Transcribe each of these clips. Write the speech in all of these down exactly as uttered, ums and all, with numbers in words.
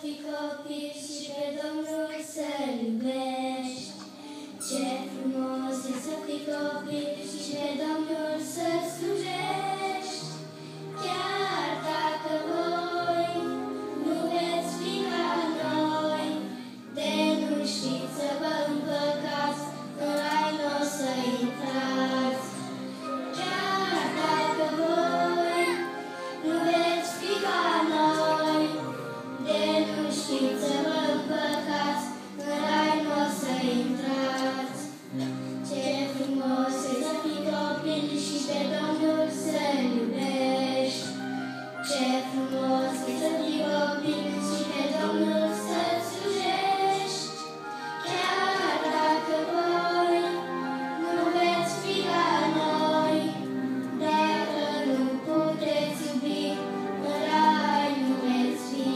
fii copil și pe Domnul să-L iubești. Ce frumos e să fii copil și pe Domnul să-L slujești. Chiar dacă voi nu veți fi ca noi, de nu știți să vă împăcați, în rai n-o să intrați. Chiar dacă voi nu veți fi ca noi, de nu știți să vă împăcați, în rai n-o să intrați. Ce frumos e să fii copil și pe Domnul să-L iubești. Ce frumos e să fii copil și pe Domnul să-L slujești. Chiar dacă voi nu veți fi ca noi, dacă nu puteți iubi, în rai nu veți fi.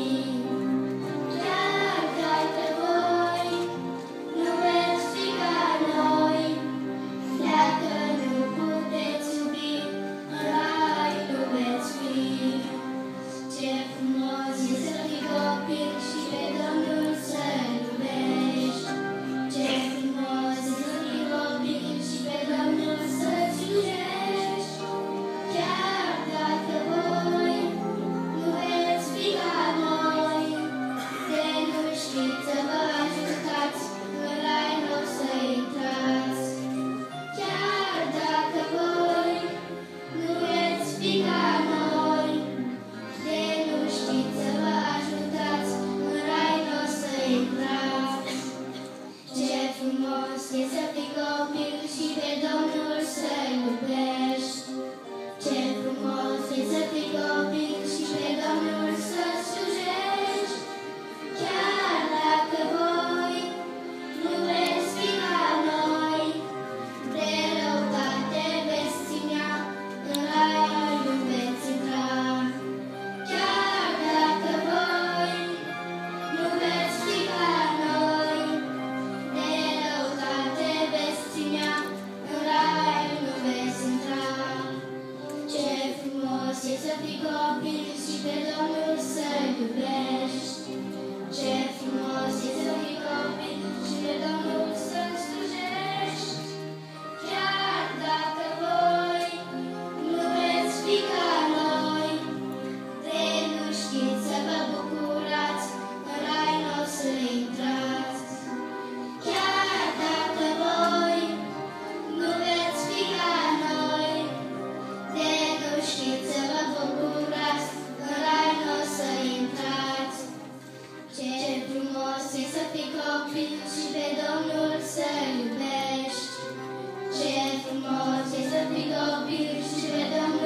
Chiar dacă voi nu veți fi ca noi, dacă nu puteți iubi, în rai nu veți fi. Ce frumos e să fii copil și pe Domnul să-L iubești. Ce frumos e să fii copil și pe Domnul să-L slujești. Chiar dacă voi nu veți fi ca noi, de nu știți să vă ajutați, în rai n-o să intrați. Chiar dacă voi nu veți fi ca noi, de nu știți să vă ajutați, în rai n-o să intrați. Ce frumos e să fii copil și pe Domnul să-L iubești. Ce frumos e să fii copil și pe Domnul să-L slujești. Chiar dacă voi nu veți fi ca noi, de răutate veți ținea, în rai nu veți intra. Chiar dacă voi nu veți fi ca noi, de răutate veți ținea, în rai nu veți intra. Ce frumos e să fii copil și pe Domnul să-L iubești. Ce frumos e să fii copil și pe Domnul să-L slujești. Chiar dacă voi nu veți fi ca noi, de nu știți să vă bucurați, în rai n-o să intrați. Chiar dacă voi nu veți fi ca noi, de nu știți să vă bucurați, în rai n-o să intrați. Ce frumos e să fii copil și pe Domnul să-L iubești. Ce frumos e să fii copil și pe Domnul